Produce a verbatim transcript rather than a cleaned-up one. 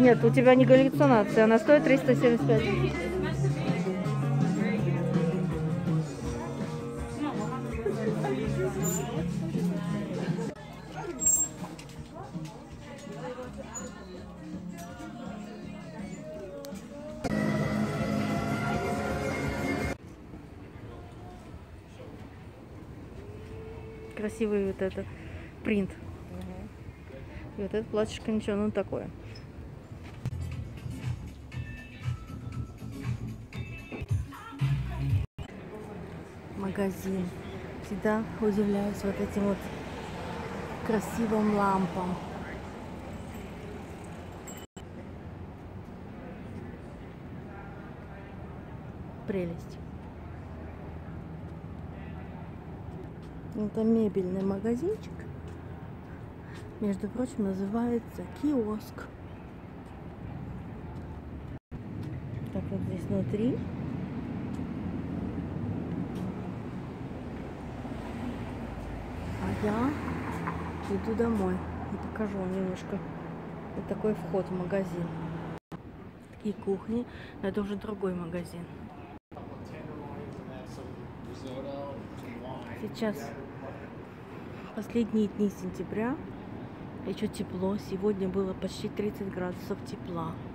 нет, у тебя не галлюцинация, она стоит триста семьдесят пять. Красивый вот этот принт. Угу. И вот это платьишко ничего, ну такое. Магазин. Всегда удивляюсь вот этим вот красивым лампам. Прелесть. Это мебельный магазинчик. Между прочим, называется киоск. Так вот здесь внутри. А я иду домой и покажу вам немножко. Вот такой вход в магазин. Такие кухни. Но это уже другой магазин. Сейчас последние дни сентября. Еще тепло. Сегодня было почти тридцать градусов тепла.